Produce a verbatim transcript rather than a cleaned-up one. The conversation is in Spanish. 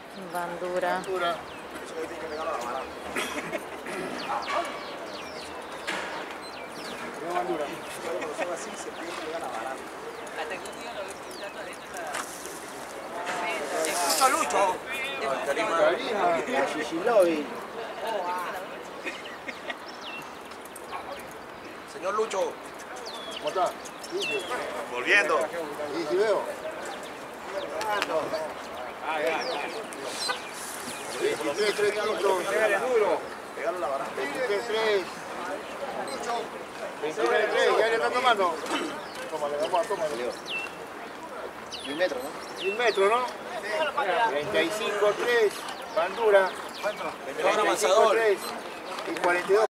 Bandura. Bandura. Bandura. ¡Lucho, Lucho! Karima, Shishinovi. Señor Lucho. ¿Cómo está? Volviendo. Sí, sí veo. veintitrés, tres minutos. Pégalo la baranda. veintitrés, tres. veintinueve, tres. ¿Ya le está tomando? Tómale, vamos a tomarle. Un metro, ¿no? Un metro, ¿no? treinta y cinco, tres. Bandura. Mejor avanzador. Y cuarenta y dos.